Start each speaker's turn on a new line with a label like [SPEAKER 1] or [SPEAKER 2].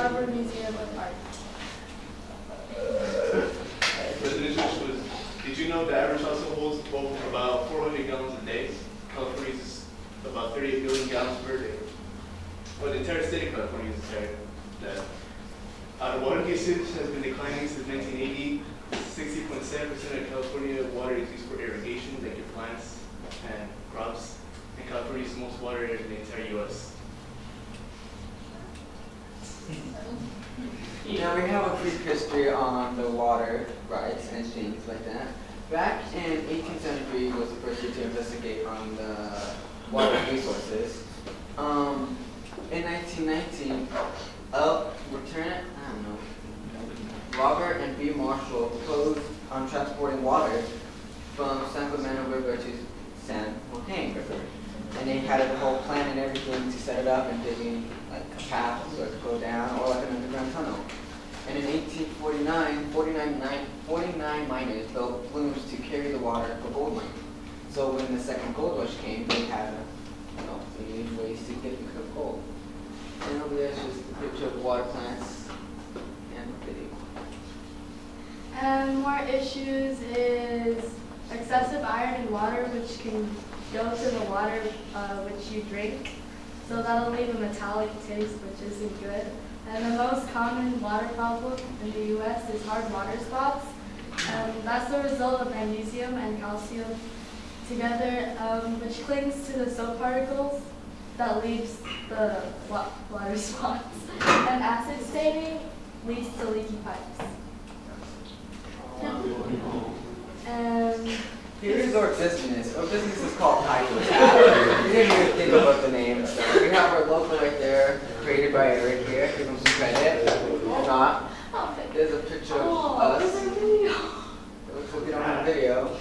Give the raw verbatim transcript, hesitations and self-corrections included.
[SPEAKER 1] Barber Museum of Art.
[SPEAKER 2] President Bush was, did you know the average household holds about four hundred gallons a day? California uses about thirty-eight billion gallons per day. Well, the entire state of California uses sorry, that. Uh, the water usage has been declining since nineteen eighty. sixty point seven percent of California water is used for irrigation, like your plants and crops. And California uses most water in the entire U S
[SPEAKER 3] Now we have a brief history on the water rights and things like that. Back in eighteen seventy-three was the first year to investigate on the water resources. Um, in nineteen nineteen, uh, Lieutenant, I don't know, Robert and B. Marshall proposed on transporting water from San Clemente River to San Joaquin River. And they had a whole plan and everything to set it up and digging like a path so it could go down or like an underground tunnel. And in eighteen forty-nine, forty-nine, forty-nine miners built flumes to carry the water for gold mining. So when the second gold rush came, they had, you know, they needed ways to get the gold. And over there is just a picture of water plants and a video.
[SPEAKER 1] And more issues is excessive iron in water, which can go to the water uh, which you drink. So that'll leave a metallic taste, which isn't good. And the most common water problem in the U S is hard water spots. And that's the result of magnesium and calcium together, um, which clings to the soap particles that leaves the wa water spots. And acid staining leads to leaky pipes. And
[SPEAKER 3] Here's our business. Our business is called Hydro Tap. We didn't even think about the name and stuff. We have our logo right there, created by Eric here. Give him some credit. Or not. There's a picture of us. We'll get on the video.